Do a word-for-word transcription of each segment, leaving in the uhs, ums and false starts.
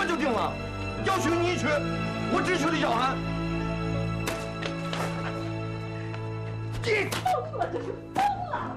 就定了。要娶你娶，我只娶李小涵。你疯了，这是疯了！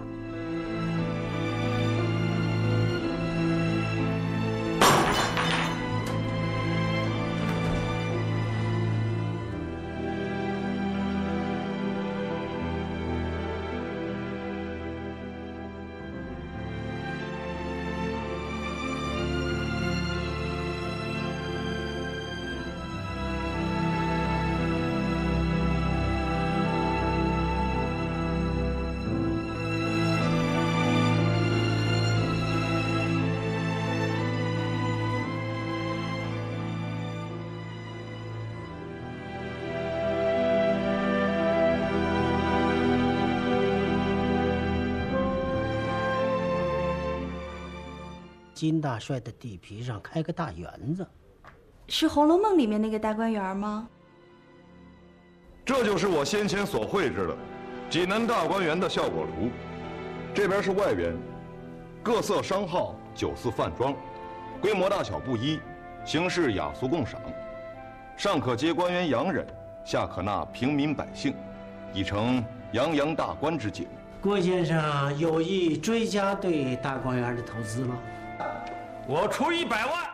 金大帅的地皮上开个大园子， 是《红楼梦》里面那个大观园吗？ 这就是我先前所绘制的济南大观园的效果图。这边是外园，各色商号，酒肆饭庄，规模大小不一，形式雅俗共赏。上可接官员洋人，下可纳平民百姓，已成洋洋大观之景。 郭先生有意追加对大观园的投资吗？ 我出一百万。